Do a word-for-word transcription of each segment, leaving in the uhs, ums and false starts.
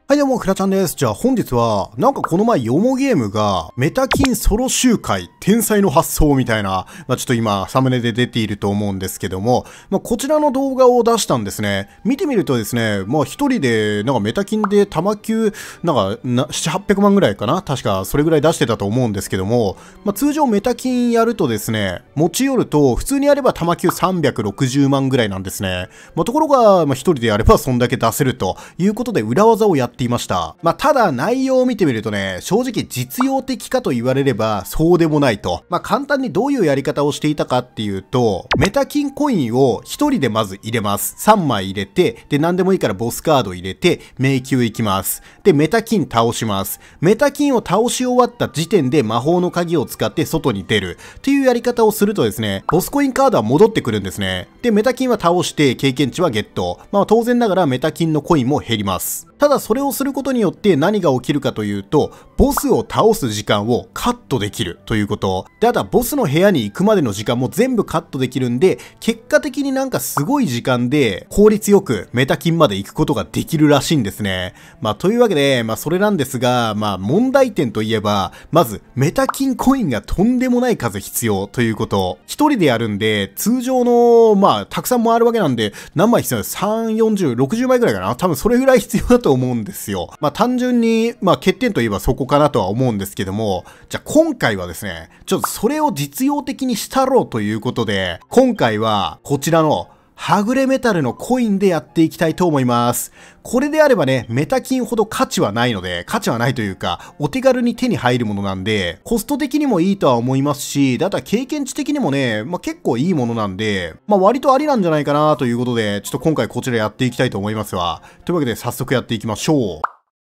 はい、どうも、フラちゃんです。じゃあ本日は、なんかこの前、ヨモゲームが、メタキンソロ集会、天才の発想みたいな、まあちょっと今、サムネで出ていると思うんですけども、まあこちらの動画を出したんですね。見てみるとですね、まあ一人で、なんかメタキンで玉級、なんか、な、ななひゃく、はっぴゃくまんぐらいかな確か、それぐらい出してたと思うんですけども、まあ通常メタキンやるとですね、持ち寄ると、普通にやれば玉級さんびゃくろくじゅうまんぐらいなんですね。まあところが、まあ一人でやればそんだけ出せるということで、裏技をやっていました。まあ、ただ内容を見てみるとね、正直実用的かと言われればそうでもないと。まあ、簡単にどういうやり方をしていたかっていうと、メタキンコインを一人でまず入れます。さんまい入れて、で、何でもいいからボスカード入れて、迷宮行きます。で、メタキン倒します。メタキンを倒し終わった時点で魔法の鍵を使って外に出る。っていうやり方をするとですね、ボスコインカードは戻ってくるんですね。で、メタキンは倒して経験値はゲット。まあ、当然ながらメタキンのコインも減ります。ただそれをすることによって何が起きるかというと、ボスを倒す時間をカットできるということ。で、あとはボスの部屋に行くまでの時間も全部カットできるんで、結果的になんかすごい時間で効率よくメタキンまで行くことができるらしいんですね。まあというわけで、まあそれなんですが、まあ問題点といえば、まずメタキンコインがとんでもない数必要ということ。一人でやるんで、通常の、まあたくさん回るわけなんで、何枚必要です ?さん、よんじゅう、ろくじゅうまいぐらいかな多分それぐらい必要だと思うんですよ。まあ単純に、まあ欠点といえばそこかなとは思うんですけども、じゃあ今回はですね、ちょっとそれを実用的にしたろうということで、今回はこちらのはぐれメタルのコインでやっていきたいと思います。これであればね、メタキンほど価値はないので、価値はないというか、お手軽に手に入るものなんで、コスト的にもいいとは思いますし、あとは経験値的にもね、まあ結構いいものなんで、まあ割とありなんじゃないかなということで、ちょっと今回こちらやっていきたいと思いますわ。というわけで早速やっていきましょう。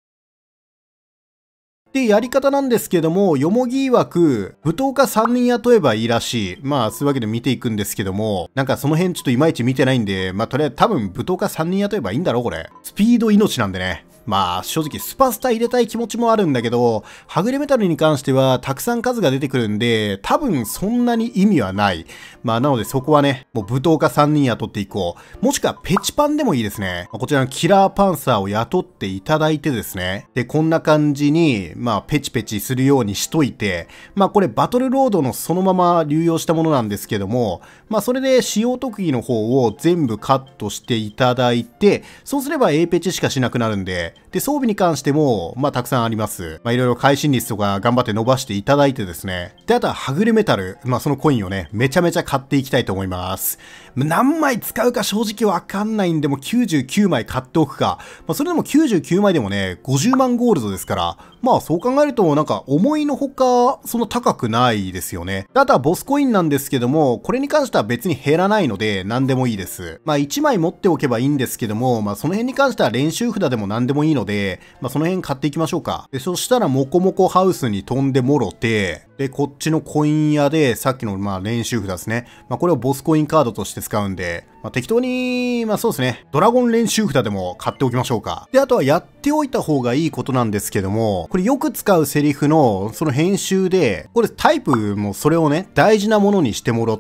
で、やり方なんですけども、よもぎ曰く、舞踏家さんにん雇えばいいらしい。まあ、そういうわけで見ていくんですけども、なんかその辺ちょっといまいち見てないんで、まあ、とりあえず多分舞踏家さんにん雇えばいいんだろ、これ。スピード命なんでね。まあ、正直スパスタ入れたい気持ちもあるんだけど、はぐれメタルに関してはたくさん数が出てくるんで、多分そんなに意味はない。まあ、なのでそこはね、もう舞踏家さんにん雇っていこう。もしくはペチパンでもいいですね。こちらのキラーパンサーを雇っていただいてですね。で、こんな感じに、まあ、ペチペチするようにしといて、まあ、これバトルロードのそのまま流用したものなんですけども、まあ、それで使用特技の方を全部カットしていただいて、そうすれば A ペチしかしなくなるんで、で、装備に関しても、まあ、たくさんあります。まあ、いろいろ会心率とか頑張って伸ばしていただいてですね。で、あとは、はぐれメタル。まあ、そのコインをね、めちゃめちゃ買っていきたいと思います。何枚使うか正直わかんないんで、もうきゅうじゅうきゅうまい買っておくか。まあ、それでもきゅうじゅうきゅうまいでもね、ごじゅうまんゴールドですから、まあ、そう考えると、なんか、思いのほか、そんな高くないですよね。で、あとは、ボスコインなんですけども、これに関しては別に減らないので、何でもいいです。まあ、いちまい持っておけばいいんですけども、まあ、その辺に関しては練習札でも何でもいいので、まあ、その辺買っていきましょうか。で、そしたら、モコモコハウスに飛んでもろて、で、こっちのコイン屋で、さっきの、まあ、練習札ですね。まあ、これをボスコインカードとして使うんで、まあ、適当に、まあ、そうですね。ドラゴン練習札でも買っておきましょうか。で、あとはやっておいた方がいいことなんですけども、これよく使うセリフの、その編集で、これタイプもそれをね、大事なものにしてもらって、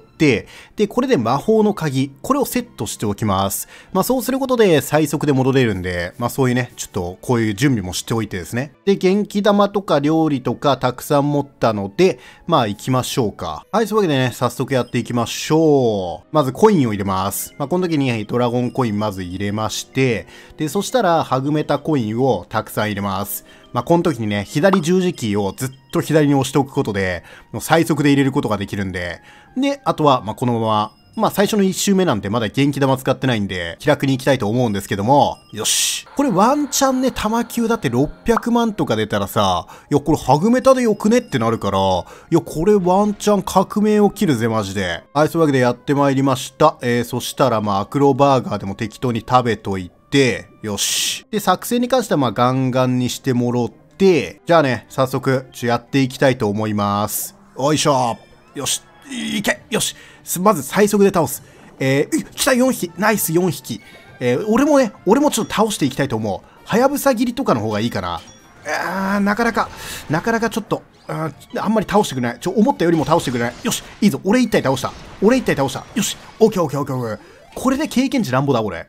で、これで魔法の鍵、これをセットしておきます。まあ、そうすることで最速で戻れるんで、まあ、そういうね、ちょっとこういう準備もしておいてですね。で、元気玉とか料理とかたくさん持ったので、まあ、行きましょうか。はい、そういうわけでね、早速やっていきましょう。まずコインを入れます。まあ、この時にドラゴンコインまず入れまして、で、そしたら、ハグメタコインをたくさん入れます。まあ、この時にね、左十字キーをずっと左に押しておくことで、もう最速で入れることができるんで、で、あとは、まあ、このまま、まあ、最初の一周目なんてまだ元気玉使ってないんで、気楽に行きたいと思うんですけども、よし。これワンチャンね、玉級だってろっぴゃくまんとか出たらさ、いや、これハグメタでよくねってなるから、いや、これワンチャン革命起きるぜ、マジで。はい、そういうわけでやってまいりました。えー、そしたら、まあ、アクロバーガーでも適当に食べといて、よし。で、作戦に関しては、まあ、ガンガンにしてもろって、じゃあね、早速、ちょ、やっていきたいと思います。よいしょ。よし。いけよしまず最速で倒す。えー、来たよんひきナイスよんひき。えー、俺もね、俺もちょっと倒していきたいと思う。はやぶさ切りとかの方がいいかな。あー、なかなか、なかなかちょっと、あ, あんまり倒してくれない。ちょ、思ったよりも倒してくれない。よし、いいぞ。俺一体倒した。俺一体倒した。よし、オッケーオッケーオッケーオッケー。これで経験値なんぼだ、俺。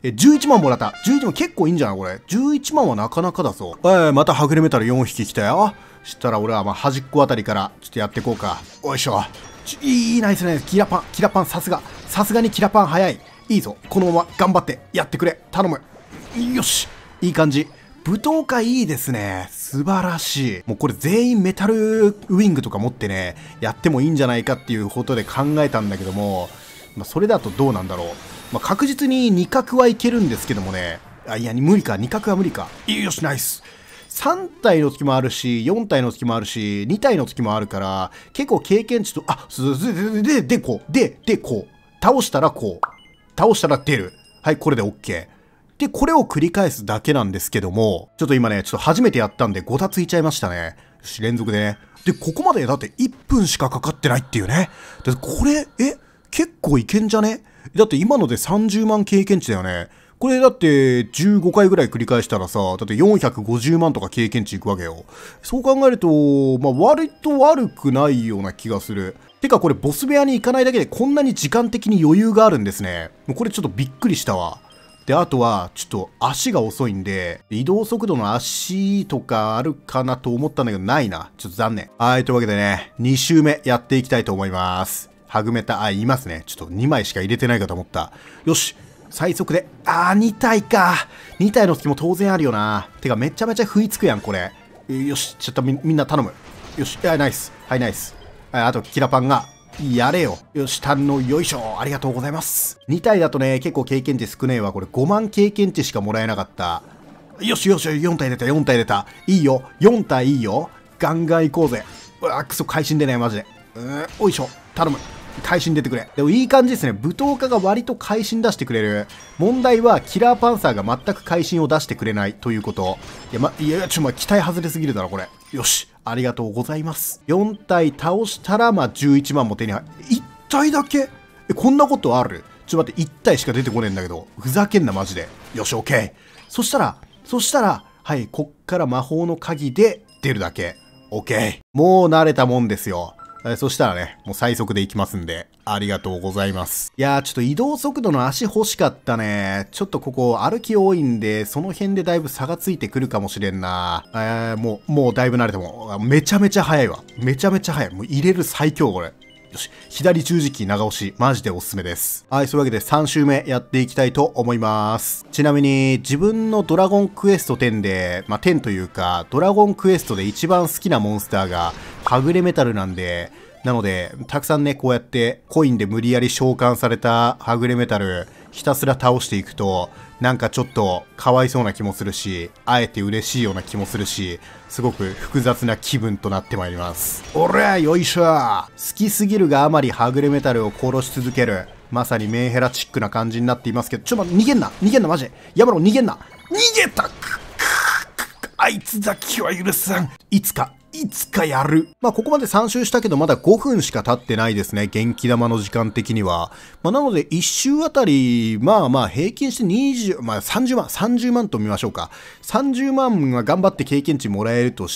え、じゅういちまんもらった。じゅういちまん結構いいんじゃないこれ。じゅういちまんはなかなかだぞ。えー、またはぐれメタルよんひき来たよ。したら俺はまあ端っこあたりからちょっとやっていこうか。おいしょ。ちいいナイスナイス。キラパン、キラパンさすが。さすがにキラパン早い。いいぞ。このまま頑張ってやってくれ。頼む。よし。いい感じ。舞踏会いいですね。素晴らしい。もうこれ全員メタルウィングとか持ってね、やってもいいんじゃないかっていうことで考えたんだけども、まあ、それだとどうなんだろう。まあ、確実にに角はいけるんですけどもね。あ、いや、無理か。に角は無理か。よし、ナイス。さん体の時もあるし、よん体の時もあるし、に体の時もあるから、結構経験値と、あ、で、で、で、こう。で、で、こう。倒したらこう。倒したら出る。はい、これで OK。で、これを繰り返すだけなんですけども、ちょっと今ね、ちょっと初めてやったんでごたついちゃいましたね。よし、連続でね。で、ここまでだっていっぷんしかかかってないっていうね。で、これ、え、結構いけんじゃね？だって今のでさんじゅうまん経験値だよね。これだってじゅうごかいぐらい繰り返したらさ、だってよんひゃくごじゅうまんとか経験値いくわけよ。そう考えると、まあ割と悪くないような気がする。てかこれボス部屋に行かないだけでこんなに時間的に余裕があるんですね。もうこれちょっとびっくりしたわ。で、あとは、ちょっと足が遅いんで、移動速度の足とかあるかなと思ったんだけど、ないな。ちょっと残念。はい、というわけでね、に周目やっていきたいと思います。ハグメタ、あ、いますね。ちょっとにまいしか入れてないかと思った。よし。最速で、あー、に体か。に体の時も当然あるよな。てか、めちゃめちゃ食いつくやん、これ。よし、ちょっとみ、みんな頼む。よし、いや、ナイス。はい、ナイス。はい、あと、キラパンが、やれよ。よし、堪能よいしょ。ありがとうございます。に体だとね、結構経験値少ねえわ。これごまん経験値しかもらえなかった。よしよし、よん体出た、よん体出た。いいよ。よん体いいよ。ガンガン行こうぜ。うわ、くそ、会心出ない、マジで。うーん、おいしょ。頼む。会心出てくれ。でもいい感じですね。舞踏家が割と会心出してくれる。問題は、キラーパンサーが全く会心を出してくれないということ。いや、ま、いや、ちょ、ま、期待外れすぎるだろ、これ。よし。ありがとうございます。よん体倒したら、まあ、じゅういちまんも手に入る。いち体だけえ、こんなことある？ちょっと待って、いち体しか出てこねえんだけど。ふざけんな、マジで。よし、オッケー。そしたら、そしたら、はい、こっから魔法の鍵で出るだけ。オッケー。もう慣れたもんですよ。えそしたらね、もう最速で行きますんで、ありがとうございます。いやー、ちょっと移動速度の足欲しかったね。ちょっとここ歩き多いんで、その辺でだいぶ差がついてくるかもしれんな。えー、もう、もうだいぶ慣れても、めちゃめちゃ速いわ。めちゃめちゃ速い。もう入れる最強、これ。よし。左十字キー長押し。マジでおすすめです。はい、そういうわけでさん周目やっていきたいと思います。ちなみに、自分のドラゴンクエストテンで、まあ、テンというか、ドラゴンクエストで一番好きなモンスターが、はぐれメタルなんで、なので、たくさんね、こうやってコインで無理やり召喚されたはぐれメタル、ひたすら倒していくと、なんかちょっとかわいそうな気もするし、あえて嬉しいような気もするし、すごく複雑な気分となってまいります。おらよいしょ。好きすぎるがあまりはぐれメタルを殺し続ける。まさにメンヘラチックな感じになっていますけど、ちょっと待って、逃げんな逃げんなマジで。やめろ、逃げんな逃げたくあいつだけは許さん。いつか、いつかやる。まあ、ここまでさん周したけど、まだごふんしか経ってないですね。元気玉の時間的には。まあ、なので、いち周あたり、まあまあ、平均してにじゅう、まあ、さんじゅうまん、さんじゅうまんと見ましょうか。さんじゅうまんは頑張って経験値もらえるとして、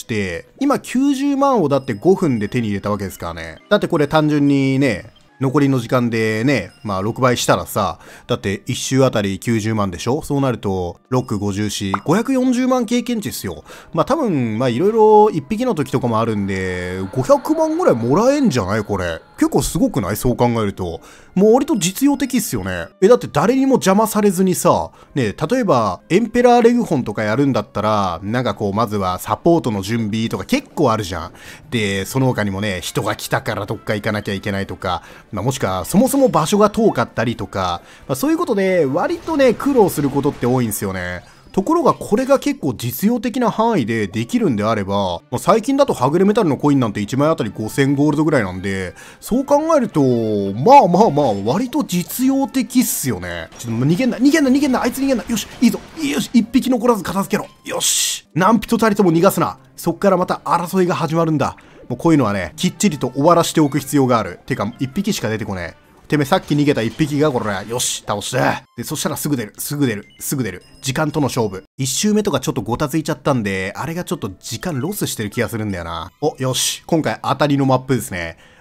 今きゅうじゅうまんをだってごふんで手に入れたわけですからね。だってこれ単純にね、残りの時間でね、まあろくばいしたらさ、だっていち周あたりきゅうじゅうまんでしょ？そうなると、ろく、ごじゅうよん、ごひゃくよんじゅうまん経験値っすよ。まあ多分、まあいろいろいっぴきの時とかもあるんで、ごひゃくまんぐらいもらえんじゃないこれ。結構すごくない？そう考えると。もう割と実用的っすよね。え、だって誰にも邪魔されずにさ、ね、例えば、エンペラーレグホンとかやるんだったら、なんかこう、まずはサポートの準備とか結構あるじゃん。で、その他にもね、人が来たからどっか行かなきゃいけないとか、まあ、もしくはそもそも場所が遠かったりとか、まあ、そういうことで割とね、苦労することって多いんですよね。ところがこれが結構実用的な範囲でできるんであれば、まあ、最近だとはぐれメタルのコインなんていちまいあたりごせんゴールドぐらいなんで、そう考えると、まあまあまあ、割と実用的っすよね。ちょっと逃げんな、逃げんな、逃げんな、あいつ逃げんな。よし、いいぞ。よし、一匹残らず片付けろ。よし。何人たりとも逃がすな。そっからまた争いが始まるんだ。もうこういうのはね、きっちりと終わらしておく必要がある。てか、一匹しか出てこねえ。てめえさっき逃げた一匹がこれ、よし、倒して。で、そしたらすぐ出る、すぐ出る、すぐ出る。時間との勝負。一周目とかちょっとごたついちゃったんで、あれがちょっと時間ロスしてる気がするんだよな。お、よし。今回当たりのマップですね。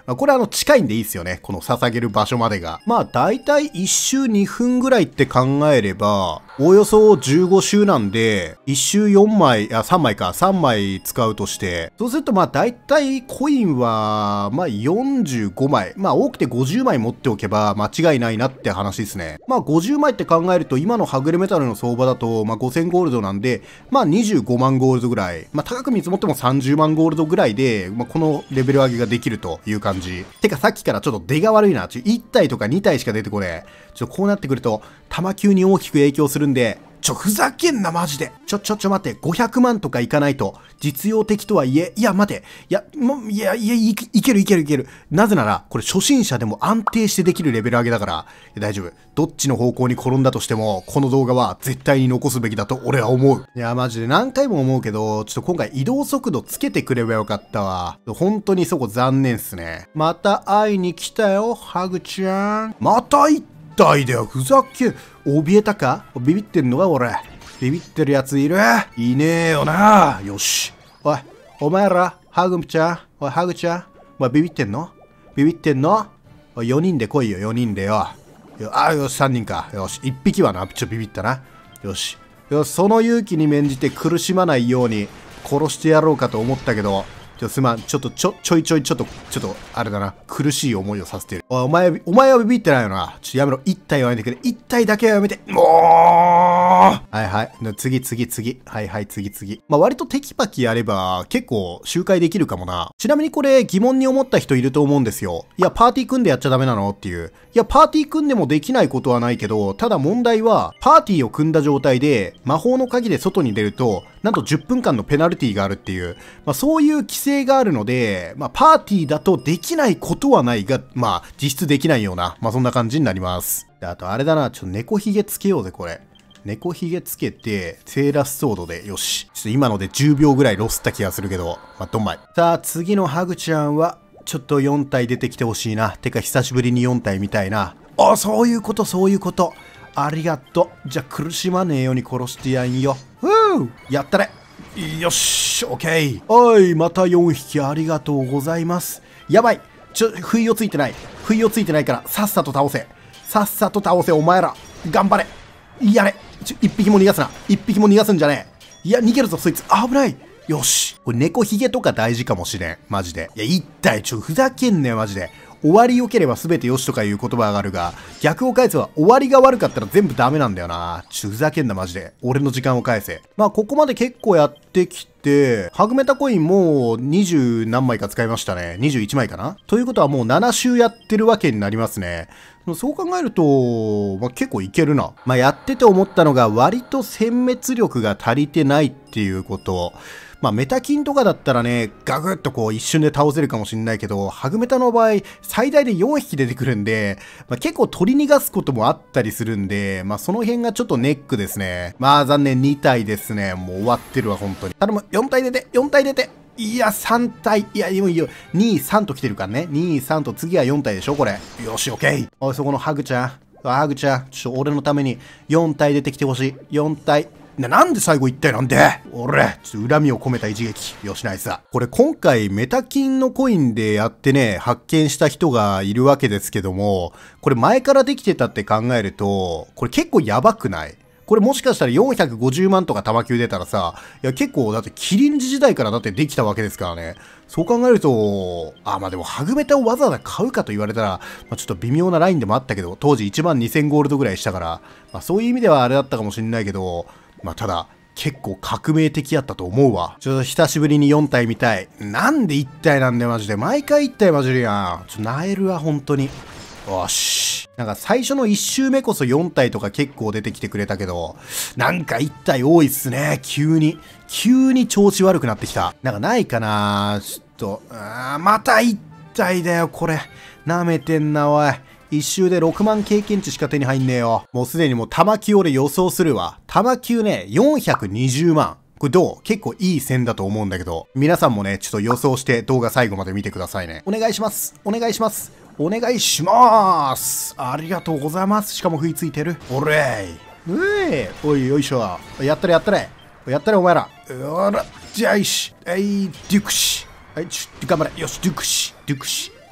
まあ、これあの近いんでいいっすよね。この捧げる場所までが。まあだいたいいっ周にふんぐらいって考えれば、おおよそじゅうご周なんで、いっ周よんまい、あ、さんまいか、さんまい使うとして、そうするとまあだいたいコインは、まあよんじゅうごまい、まあ多くてごじゅうまい持っておけば間違いないなって話ですね。まあごじゅうまいって考えると、今のはぐれメタルの相場だと、まあごせんゴールドなんで、まあにじゅうごまんゴールドぐらい、まあ高く見積もってもさんじゅうまんゴールドぐらいで、まあこのレベル上げができるという感じ。てかさっきからちょっと出が悪いな。ちょいち体とかに体しか出てこねえ。ちょ、こうなってくると、玉級に大きく影響するんで、ちょ、ふざけんな、マジで。ちょ、ちょ、ちょ、待って、ごひゃくまんとかいかないと、実用的とはいえ、いや、待て、いや、もう、いや、いや、いけ、いける、いける、いける。なぜなら、これ初心者でも安定してできるレベル上げだから、いや大丈夫。どっちの方向に転んだとしても、この動画は絶対に残すべきだと俺は思う。いや、マジで何回も思うけど、ちょっと今回移動速度つけてくればよかったわ。本当にそこ残念っすね。また会いに来たよ、ハグちゃん。また行ったいだよ、ふざけ。怯えたか？ビビってんのか俺。ビビってるやついる？いねえよな。よし。おい、お前ら、ハグちゃん。おい、ハグちゃん。お前ビビってんの？ビビってんの？おい、よにんで来いよ、よにんでよ。よあ、よし、さんにんか。よし、いっぴきはな。ちょ、ビビったな。よし。よし、その勇気に免じて苦しまないように殺してやろうかと思ったけど、ちょ、すまん。ちょっと、ちょ、ちょいちょい、ちょっと、ちょっと、あれだな。苦しい思いをさせてる。おい、お前、お前はビビってないよな。ちょ、やめろ。一体はやめてくれ。一体だけはやめて。もうはいはい。次、次、次。はいはい、次、次。まあ、割とテキパキやれば、結構、周回できるかもな。ちなみにこれ、疑問に思った人いると思うんですよ。いや、パーティー組んでやっちゃダメなのっていう。いや、パーティー組んでもできないことはないけど、ただ問題は、パーティーを組んだ状態で、魔法の鍵で外に出ると、なんとじゅっぷんかんのペナルティがあるっていう、まあ、そういう規制があるので、まあ、パーティーだとできないことはないが、まあ、実質できないような、まあ、そんな感じになります。で、あとあれだな、ちょっと猫ひげつけようぜ、これ。猫ひげつけて、セーラスソードで、よし。ちょっと今のでじゅうびょうぐらいロスった気がするけど、まあ、どんまい。さあ、次のハグちゃんは、ちょっとよん体出てきてほしいな。てか、久しぶりによん体見たいな。あ、そういうこと、そういうこと。ありがとう。じゃあ、苦しまねえように殺してやんよ。ふうやったれ。よし、オッケー。おい、またよんひきありがとうございます。やばい。ちょ、不意をついてない。不意をついてないから、さっさと倒せ。さっさと倒せ、お前ら。頑張れ。やれ。ちょ、一匹も逃がすな。一匹も逃がすんじゃねえ。いや、逃げるぞ、そいつ。危ない。よし。これ、猫ひげとか大事かもしれん。マジで。いや、一体、ちょ、ふざけんねよ、マジで。終わり良ければ全て良しとかいう言葉があるが、逆を返せば終わりが悪かったら全部ダメなんだよな。ちょ、ふざけんなマジで。俺の時間を返せ。まあ、ここまで結構やってきて、ハグメタコインもうにじゅう何枚か使いましたね。にじゅういちまいかなということはもうなな周やってるわけになりますね。そう考えると、まあ、結構いけるな。まあ、やってて思ったのが割と殲滅力が足りてないっていうこと。まあ、メタキンとかだったらね、ガグッとこう一瞬で倒せるかもしれないけど、ハグメタの場合、最大でよんひき出てくるんで、まあ、結構取り逃がすこともあったりするんで、まあ、その辺がちょっとネックですね。まあ、残念に体ですね。もう終わってるわ、本当に。頼む、よん体出て、よん体出て。いや、さん体。いや、いいよいいよ。に、さんと来てるからね。に、さんと次はよん体でしょ、これ。よし、オッケー。おい、そこのハグちゃん。ハグちゃん、ちょっと俺のためによん体出てきてほしい。よん体。な、なんで最後いち体なんで俺、ちょっと恨みを込めた一撃。よし、ナイスだ。これ今回メタキンのコインでやってね、発見した人がいるわけですけども、これ前からできてたって考えると、これ結構やばくない？これもしかしたらよんひゃくごじゅうまんとか玉級出たらさ、いや結構だってキリンジ時代からだってできたわけですからね。そう考えると、あ、まあでもハグメタをわざわざ買うかと言われたら、まあ、ちょっと微妙なラインでもあったけど、当時いちまんにせんゴールドぐらいしたから、まあそういう意味ではあれだったかもしれないけど、まあただ、結構革命的やったと思うわ。ちょっと久しぶりによん体見たい。なんでいち体なんだよマジで。毎回いち体マジでやん。ちょっとなえるわ本当に。よし。なんか最初のいち周目こそよん体とか結構出てきてくれたけど、なんかいち体多いっすね。急に。急に調子悪くなってきた。なんかないかなちょっと、あーまたいち体だよこれ。舐めてんなおい。一周でろくまん経験値しか手に入んねえよ。もうすでにもう玉級俺予想するわ。玉級ね、よんひゃくにじゅうまん。これどう？結構いい線だと思うんだけど。皆さんもね、ちょっと予想して動画最後まで見てくださいね。お願いします。お願いします。お願いしまーす。ありがとうございます。しかも食いついてる。おれーい。うえーおいよいしょ。やったれやったれ。やったれお前ら。おら、じゃあいし。はい、デュクシ。はい、ちょ、頑張れ。よし、デュクシ。デュクシ。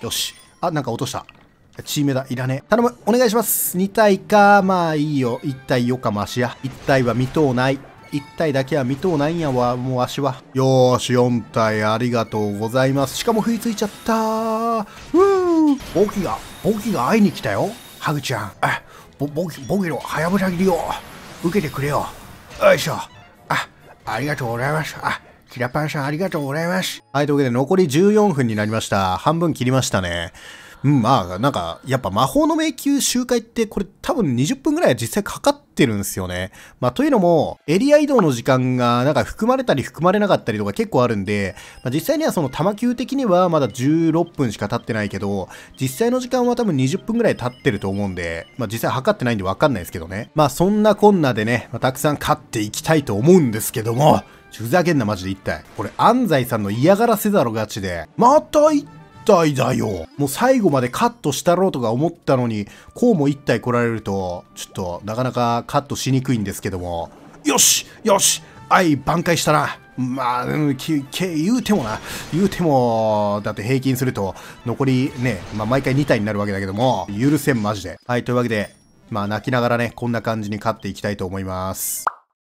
よし。あ、なんか落とした。チームだ。いらねえ。頼む。お願いします。に体か。まあいいよ。いち体よかマシや。いち体は見とうない。いち体だけは見とうないんやわ。もう足は。よーし。よん体ありがとうございます。しかも食いついちゃったー。うー。ボキが、ボキが会いに来たよ。ハグちゃん。あ、ボ、ボキ、ボキのはやぶさ切りを受けてくれよ。よいしょ。あ、ありがとうございます。あ、キラパンさんありがとうございます。はい、というわけで残りじゅうよんふんになりました。半分切りましたね。うん、まあ、なんか、やっぱ魔法の迷宮周回ってこれ多分にじゅっぷんぐらいは実際かかってるんですよね。まあ、というのも、エリア移動の時間がなんか含まれたり含まれなかったりとか結構あるんで、まあ、実際にはその玉球的にはまだじゅうろっぷんしか経ってないけど、実際の時間は多分にじゅっぷんぐらい経ってると思うんで、まあ、実際測ってないんでわかんないですけどね。まあ、そんなこんなでね、まあ、たくさん勝っていきたいと思うんですけども、ふざけんなマジで一体。これ安西さんの嫌がらせだろガチで。また一体だよ。もう最後までカットしたろうとか思ったのに、こうも一体来られると、ちょっとなかなかカットしにくいんですけども。よしよし愛挽回したな。まあ、うん、きけ言うてもな。言うても、だって平均すると、残りね、まあ毎回に体になるわけだけども、許せんマジで。はい、というわけで、まあ泣きながらね、こんな感じに勝っていきたいと思います。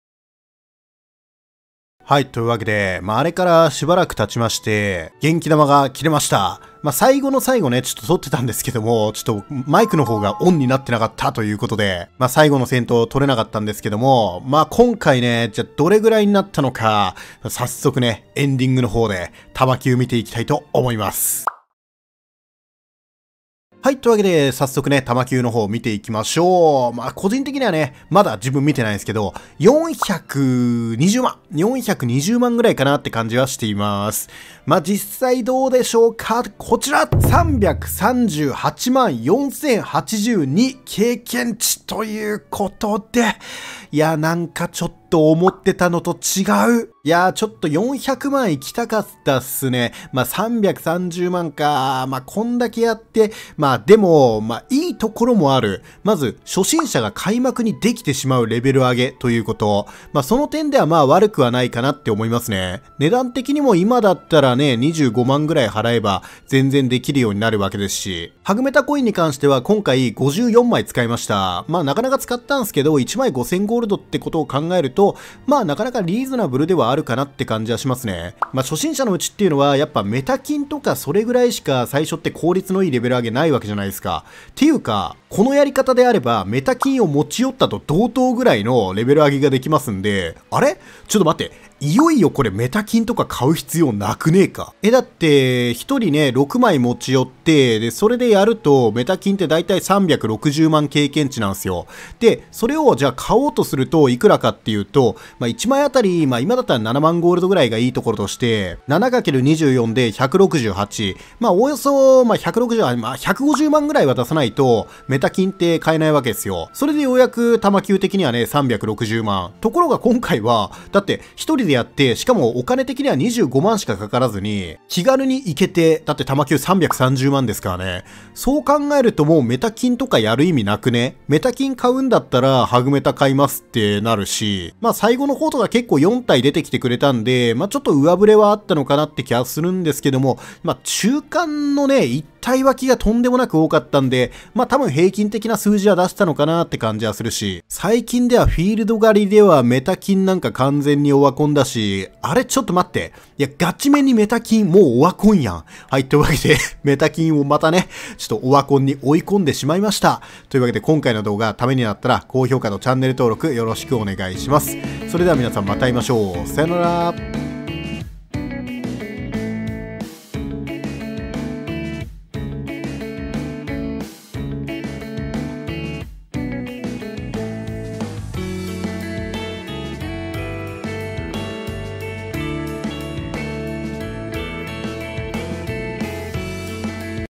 はい、というわけで、まあ、あれからしばらく経ちまして、元気玉が切れました。まあ、最後の最後ね、ちょっと撮ってたんですけども、ちょっとマイクの方がオンになってなかったということで、まあ、最後の戦闘撮れなかったんですけども、まあ、今回ね、じゃあどれぐらいになったのか、早速ね、エンディングの方で、玉球見ていきたいと思います。はい。というわけで、早速ね、玉球の方を見ていきましょう。まあ、個人的にはね、まだ自分見てないんですけど、よんひゃくにじゅうまん、よんひゃくにじゅうまんぐらいかなって感じはしています。まあ、実際どうでしょうか。こちら、さんびゃくさんじゅうはちまんよんせんはちじゅうに経験値ということで、いや、なんかちょっと思ってたのと違う。いやー、ちょっとよんひゃくまん行きたかったっすね。まあ、さんびゃくさんじゅうまんか。まあ、こんだけやって、まあ、でも、まあ、いいところもある。まず、初心者が開幕にできてしまうレベル上げということ。まあ、その点ではまあ、悪くはないかなって思いますね。値段的にも今だったらね、にじゅうごまんぐらい払えば、全然できるようになるわけですし。ハグメタコインに関しては、今回ごじゅうよんまい使いました。まあ、なかなか使ったんすけど、いちまいごせんゴールドってことを考えると、まあなかなかリーズナブルではあるかなって感じはしますね。まあ初心者のうちっていうのはやっぱメタ金とかそれぐらいしか最初って効率のいいレベル上げないわけじゃないですか。っていうか、このやり方であればメタ金を持ち寄ったと同等ぐらいのレベル上げができますんで、あれちょっと待って。いよいよこれメタ金とか買う必要なくねえか。え、だって、一人ね、ろくまい持ち寄って、で、それでやると、メタ金ってだいたいさんびゃくろくじゅうまん経験値なんですよ。で、それをじゃあ買おうとすると、いくらかっていうと、まあ、いちまいあたり、まあ、今だったらななまんゴールドぐらいがいいところとして、ななかけるにじゅうよん でひゃくろくじゅうはち。まあ、およそ、まあ、ひゃくろくじゅう、まあ、ひゃくごじゅうまんぐらいは出さないと、メタ金って買えないわけですよ。それでようやく、玉球的にはね、さんびゃくろくじゅうまん。ところが今回は、だって、一人でやって、しかもお金的にはにじゅうごまんしかかからずに、気軽に行けて、だって玉球さんびゃくさんじゅうまんですからね。そう考えるともうメタ金とかやる意味なくね。メタ金買うんだったら、ハグメタ買いますってなるし、まあ最後の方とか結構よん体出てきてくれたんで、まあちょっと上振れはあったのかなって気はするんですけども、まあ中間のね、いち体脇がとんでもなく多かったんで、まあ多分平均的な数字は出したのかなって感じはするし、最近ではフィールド狩りではメタ金なんか完全にオワコンだし、あれちょっと待って。いや、ガチめにメタ金もうオワコンやん。はい、というわけで、メタ金をまたね、ちょっとオワコンに追い込んでしまいました。というわけで今回の動画ためになったら高評価とチャンネル登録よろしくお願いします。それでは皆さんまた会いましょう。さよなら。